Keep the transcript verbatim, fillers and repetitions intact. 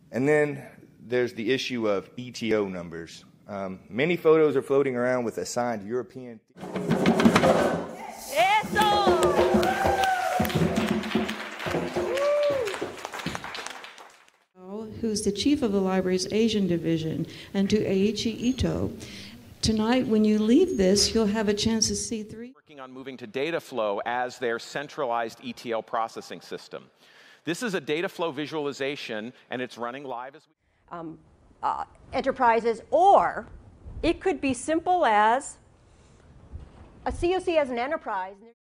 And then there's the issue of E T O numbers. Um, many photos are floating around with assigned European. Who's the chief of the library's Asian division, and to Eiichi Ito. Tonight, when you leave this, you'll have a chance to see three. Working on moving to data flow as their centralized E T L processing system. This is a data flow visualization, and it's running live as we. Um, uh, enterprises, or it could be simple as a C O C as an enterprise.